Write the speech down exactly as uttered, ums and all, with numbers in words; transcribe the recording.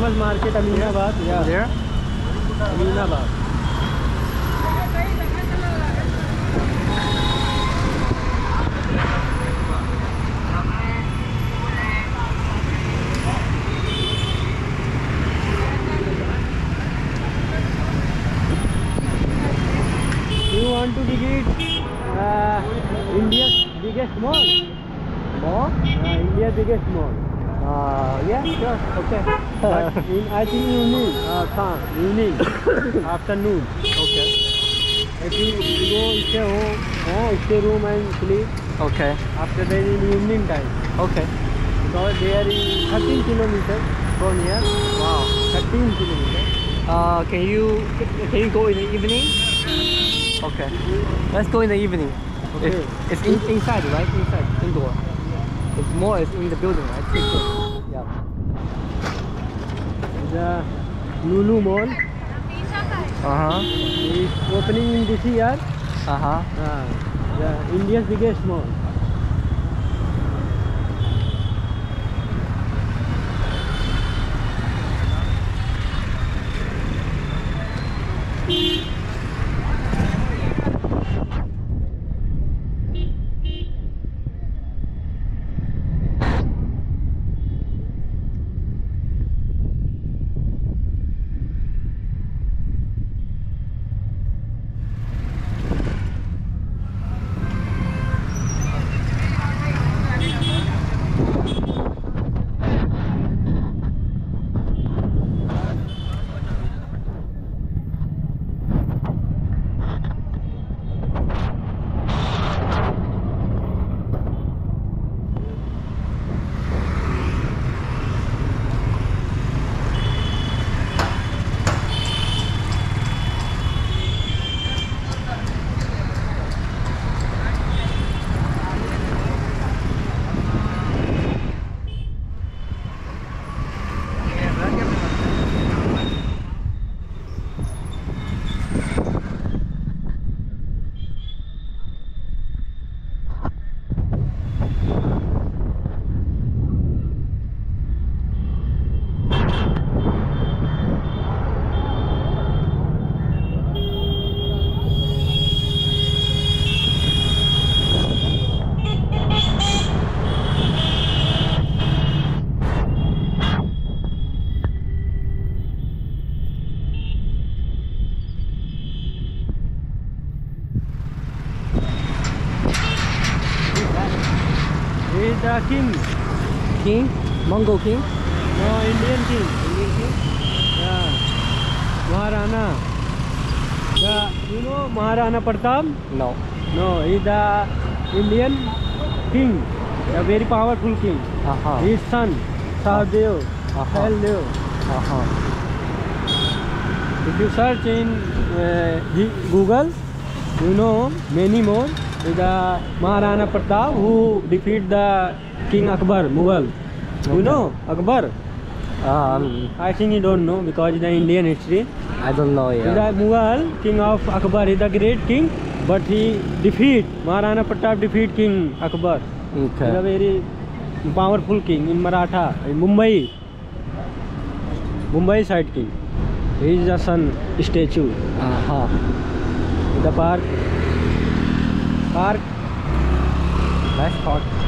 famous market, Aminabad. Yeah. There? Aminabad. You want to visit uh, India's biggest mall? More? Uh, India's biggest mall. Uh, yeah, sure. Okay. But in, I think evening, uh, time, evening, afternoon. Okay. If you go stay home, uh, stay room and sleep. Okay. After that in evening time. Okay. Because there is thirteen kilometers from here. Wow. thirteen kilometers. Uh, can you can you go in the evening? Okay. Let's go in the evening. Okay. It's, it's in, inside, right? Inside, indoor. It's more is in the building, right? Yeah. The Lulu Mall Uh huh. is opening in this year. Uh huh. Uh, the India's biggest mall. He is the king. King? Mongol king? No, Indian king. Indian king? Yeah. Maharana. The, you know Maharana Pratap? No. No, he is the Indian king. A very powerful king. Uh huh. His son, Sahadev, Uh-huh. Sahaldev. Uh huh. If you search in uh, he- Google, you know many more. Is the Maharana Pratap who defeat the King Akbar, Mughal. You Okay. know Akbar? Um, I think you don't know because it's the Indian history. I don't know. He's Yeah. the Mughal king of Akbar. He's the great king, but he defeat Maharana Pratap defeat King Akbar. He's a Okay. very powerful king in Maratha, in Mumbai. Mumbai side king. He is the sun statue. Uh huh. The park. Park. Nice park.